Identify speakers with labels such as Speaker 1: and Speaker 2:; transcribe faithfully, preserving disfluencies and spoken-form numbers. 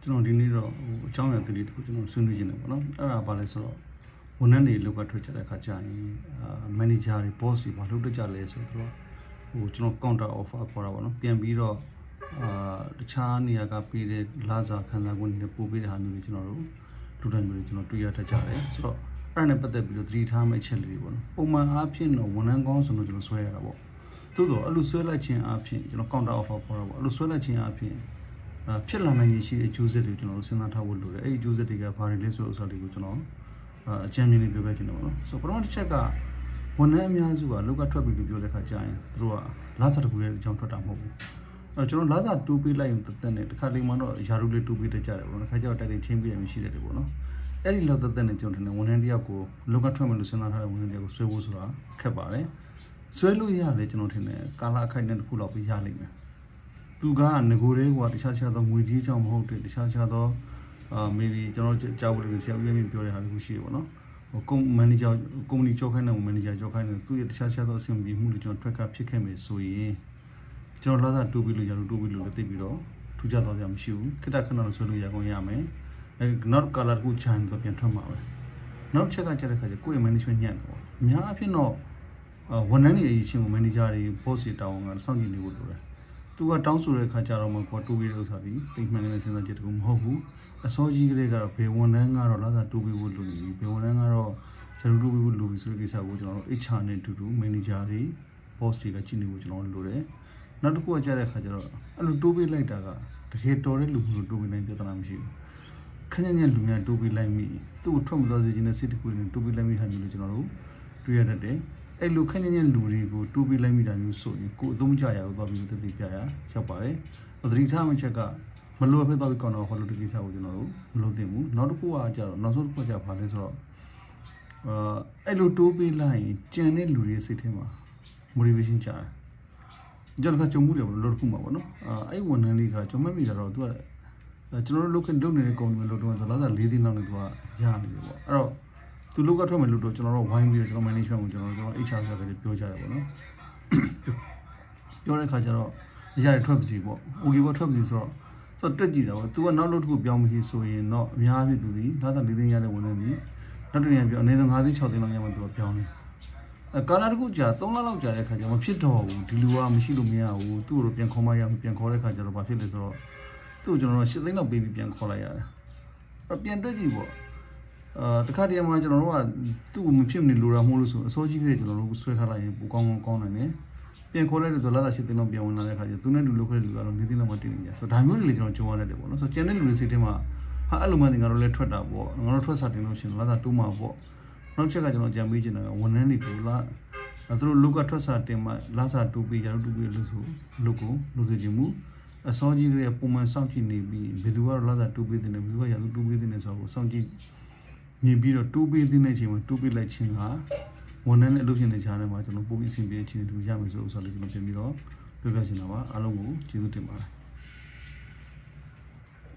Speaker 1: ကျွန်တော်ဒီနေ့တော့ဟိုအကြောင်းအရာတလေးတခုကျွန်တော်ဆွေးနွေးခြင်းတယ်ပေါ့နော်အဲ့ဒါဘာလဲဆိုတော့ဝန်ထမ်းတွေလောက်ကထွက်ကြတဲ့အခါကျရင်အာမန်နေဂျာတွေ boss တွေဘာလုပ်တတ်ကြလဲဆိုတော့ဟိုကျွန်တော် counter offer ခေါ်တာပေါ့နော်ပြန်ပြီးတော့အာတခြားနေရာကပေးတဲ့လာစာခံစား권တွေပို့ပေးတဲ့ဟာမျိုးတွေကျွန်တော်တို့လူတိုင်းမျိုးတွေကျွန်တော်တွေ့ရတတ်ကြတယ်ဆိုတော့အဲ့ဒါနဲ့ပတ်သက်ပြီးတော့သတိထားမယ့်အချက်လေးတွေပေါ့နော်ပုံမှန်အားဖြင့်တော့ဝန်ထမ်းကောင်းဆိုတော့ကျွန်တော်ဆွဲရတာပေါ့သို့တော့အဲ့လိုဆွဲလိုက်ခြင်းအားဖြင့်ကျွန်တော် counter offer ခေါ်တာပေါ့အဲ့လိုဆွဲလိုက်ခြင်းအားဖြင့်ဖြစ်လာနိုင်ရှိတဲ့အကျိုးဆက်တွေကျွန်တော်တို့စဉ်းစားထားဖို့လိုတယ်အဲ့ဒီအကျိုးဆက်တွေကဘာတွေလဲဆိုတော့ဥစ္စာတွေကိုကျွန်တော်အကြံဉာဏ်လေးပြောပြချင်တယ်ပေါ့နော်ဆိုတော့ပထမတစ်ချက်ကဝန်ထမ်းအများစုကလောက်ကထွက်ပြီးပြောတဲ့ခါကျရင်သူတို့ကလာစာတစ်ခုလေးအကြောင်းထွက်တာမဟုတ်ဘူးအဲ့တော့ကျွန်တော်လာစာတူးပေးလိုက်ရင်တက်တက်နဲ့တစ်ခါလေးမှတော့ယာရုလေးတူးပေးတတ်ကြတယ်ပေါ့နော်ခါကျတော့တိုက်တိုင်းချင်းပေးရမှရှိတယ်ပေါ့နော်အဲ့ဒီလောက်တက်တက်နဲ့ကျွန်တော်ထင်တယ်ဝန်ထမ်းတယောက်ကိုလောက်ကထွက်မယ်လို့စဉ်းစားထားတဲ့ဝန်ထမ်းတယောက်ကိုဆွဲဖို့ဆိုတာခက်ပါတယ်ဆွဲလို့ရတယ်ကျွန်တော်ထင်တယ်ကာလအခိုက်နဲ့တစ်ခုလောက်ပြီးရလိမ့်မယ်သူကငကိုလေးကတခြားတခြားသောငွေကြီးကြောင့်မဟုတ်တဲ့တခြားတခြားသောအာ maybe ကျွန်တော်ကြားဖို့လည်းဆရာဦးရင်းပြောတဲ့ဟာမျိုးရှိတယ်ပေါ့နော်ဟိုကုမ္ပဏီကြောင့်ကုမ္ပဏီကြောက်ခိုင်းတဲ့မန်နေဂျာကြောက်ခိုင်းတဲ့သူရဲ့တခြားတခြားသောအဆင်ပြေမှုတွေကျွန်တော်ထွက်ကဖြစ်ခဲ့မယ်ဆိုရင်ကျွန်တော်လာတာတူပြီးလို့ရလို့တူပြီးလို့လည်းသိပြီးတော့ထူးခြားသွားကြမရှိဘူးခိတခဏလို့ဆိုလို့ရကုန်ရမယ်အဲနောက် color ကိုချန်တော့ပြန်ထွက်မှာပဲနောက်ချက်ကကြတဲ့ခါကျကိုယ့်ရဲ့ management ညံ့တယ်ပေါ့အများအပြားတော့ဝန်ထမ်းတွေအရေးချင်းကို manager တွေ boss တွေတောင်းအောင်စောင့်ကြည့်နေဖို့လိုတယ်သူကတောင်းဆိုတဲ့ခါကျတော့မှကိုတူပြီးတဲ့ဥစ္စာဒီတိတ်မှန်တဲ့စဉ်းစားချက်တကူမဟုတ်ဘူးအစောကြီးကလေးကတော့ဘေဝန်ထမ်းကတော့လာတာတူပြီးဖို့လိုနေပြီဘေဝန်ထမ်းကတော့ကျွန်တော်တူပြီးဖို့လိုပြီဆိုတဲ့ကိစ္စကိုကျွန်တော်တို့ H R နဲ့တူတူ manager တွေ boss တွေကကြည့်နေဖို့ကျွန်တော်တို့လိုတယ်နောက်တစ်ခုကကြားတဲ့ခါကျတော့အဲ့လိုတိုးပေးလိုက်တာကတကယ်တော်တဲ့လူမျိုးတိုးပေးနိုင်ပြဿနာမရှိဘူးခဏညံ့လူများတိုးပေးလိုက်မိသူ့ကိုထွက်မသွားစေချင်တဲ့စိတ်တကူနဲ့တိုးပေးလိုက်မိဟာမျိုးလို့ကျွန်တော်တို့တွေ့ရတတ်တယ်အဲ့လိုခက်ညံ့ညံ့လူတွေကိုတူးပြီးလိုက်မိတာမျိုးဆိုရင်ကိုယ်အသုံးချရအောင်သွားပြီးတတိပြရရောက်ပါတယ်။သတိထားမှချက်ကမလိုအပ်သွားပြီးကောင်းတော့ဟောလို့တကိစ္စကိုကျွန်တော်တို့မလုပ်သင့်ဘူး။နောက်တစ်ခုကကြတော့နောက်ဆုံးတစ်ခုကကြပါလဲဆိုတော့အာအဲ့လိုတိုးပြီးလိုက်ရင်ကြံတဲ့လူတွေစိတ်ထဲမှာ motivation ချတယ်။ကျွန်တော်ကကြုံမှုတယ်ဘယ်လိုတစ်ခုမှပေါ့နော်။အာအဲ့ဝန်ထမ်းလေးကကျွန်မမိတာတော့သူကကျွန်တော်တို့လုပ်ခင်လုပ်နေတဲ့ကုမ္ပဏီမှာလုပ်တော့ဆိုတော့လာ၄သိန်းလောက်နဲ့သူကရနေတယ်ပေါ့။အဲ့တော့သူလောက်ကထွက်မယ်လို့တော့ကျွန်တော်တို့ဝိုင်းပြီးတော့ကျွန်တော် management ကိုကျွန်တော်တို့ H R ဆိုတဲ့ပြောကြတယ်ပေါ့နော်ပြောတဲ့ခါကျတော့ရတယ်ထွက်ပါစီပေါ့ okay ပေါ့ထွက်ပါစီဆိုတော့ဆိုတော့တက်ကြည့်တာပေါ့ तू ကနောက်လို့တစ်ခုပြောင်းပြီးဆိုရင်တော့အများကြီးသူဒီလာတာ၄သိန်းရတဲ့ဝန်ထမ်းကြီးနောက်တစ်နေရာပြောအနည်းဆုံး၅သိန်း၆သိန်းလောက်ရမှ तू ကပြောင်းနေအဲကာလာတစ်ခုကြာ၃လလောက်ကြာတဲ့ခါကျမဖြစ်တော့ဘူးဒီလူကမရှိလို့မရဘူးသူ့ကိုပြန်ခေါ်မှရအောင်ပြန်ခေါ်တဲ့ခါကျတော့ဘာဖြစ်လဲဆိုတော့သူ့ကိုကျွန်တော်တို့၈သိန်းလောက်ပေးပြီးပြန်ခေါ်လိုက်ရတယ်အပြန်တက်ကြည့်ပေါ့အာတခါတည်းမှာကျွန်တော်တို့ကသူ့ကိုမဖြစ်နေလိုတာမဟုတ်လို့ဆိုအစောကြီးကလေးကျွန်တော်တို့ဆွဲထားလိုက်ရင်ပိုကောင်းကောင်းကောင်းနိုင်တယ်ပြန်ခေါ်လိုက်တဲ့ဒေါ်လာရှစ်သိန်းလောက်ပြန်ဝင်လာတဲ့အခါကျသူနဲ့လူလုပ်ခဲ့တဲ့လူကတော့၄သိန်းလောက်မှတင်နေကြဆိုတော့ဒါမျိုးတွေလေကျွန်တော်ကြုံရတဲ့ပေါ့နော်ဆိုတော့ကျန်တဲ့လူတွေစိတ်ထဲမှာဟာအဲ့လိုမှတင်ငါတို့လည်းထွက်တာပေါ့ငါတို့ထွက်စာတင်လို့ရှင်လာတာတူးမှာပေါ့နောက်ချက်ကကျွန်တော်ကြံပေးချင်တာကဝန်ထမ်းတွေကိုလာသူတို့လူကထွက်စာတင်မှလာစာတူးပြီးရတူးပြီးလို့ဆိုလူကိုလူစီချင်မှုအစောကြီးကလေးပုံမှန်စောင့်ကြည့်နေပြီးဘယ်သူကတော့လာစာတူးပြီးတယ်ဘယ်သူကရတူးပြီးတယ်ဆိုတော့စောင့်ကြည့်မြင်ပြီးတော့တူးပေးတဲ့အချိန်မှာတူးပေးလိုက်ခြင်းကဝန်ထမ်းနဲ့အလုပ်ရှင်တွေကြားထဲမှာကျွန်တော်ပို့ပြီးအဆင်ပြေခြင်းတွေရမယ်ဆိုတော့ဆိုတော့ကျွန်တော်ပြင်ပြီးတော့ပြောပြချင်တာပါအားလုံးကိုကျေးဇူးတင်ပါတယ်